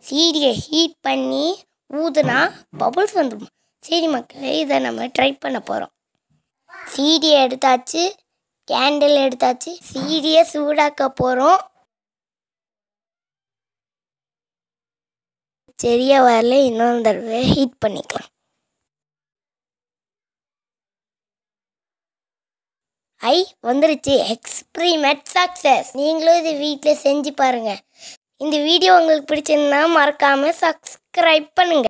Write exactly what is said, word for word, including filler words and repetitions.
சீடியை heat பண்ணி ஊதுனா bubbles வந்துடும். சரி மக்களே, இதை நம்ம ட்ரை பண்ண போகிறோம். சீடியை எடுத்தாச்சு, கேண்டில் எடுத்தாச்சு, சீடியை சூடாக்க போகிறோம். சரியா வரல, இன்னொரு தடவை ஹீட் பண்ணிக்கலாம். ஐ வந்துருச்சு. Experiment success. நீங்களும் இது வீட்டில் செஞ்சு பாருங்கள். இந்த வீடியோ உங்களுக்கு பிடிச்சிருந்தா மறக்காமல் சப்ஸ்கிரைப் பண்ணுங்கள்.